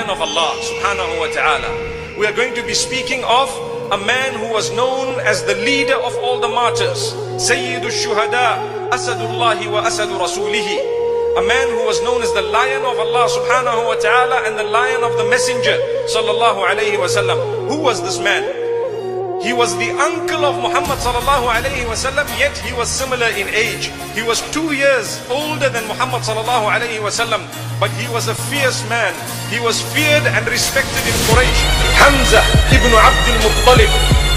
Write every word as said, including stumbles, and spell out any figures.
lion of Allah subhanahu wa ta'ala. We are going to be speaking of a man who was known as the leader of all the martyrs, Sayyidu Shuhada, Asadullahi wa Asadu Rasulihi. A man who was known as the lion of Allah subhanahu wa ta'ala and the lion of the messenger sallallahu alayhi wa sallam. Who was this man? He was the uncle of Muhammad sallallahu alayhi wa sallam, yet he was similar in age. He was two years older than Muhammad sallallahu alayhi wa sallam, but he was a fierce man. He was feared and respected in Quraysh. Hamza ibn Abdul Muttalib.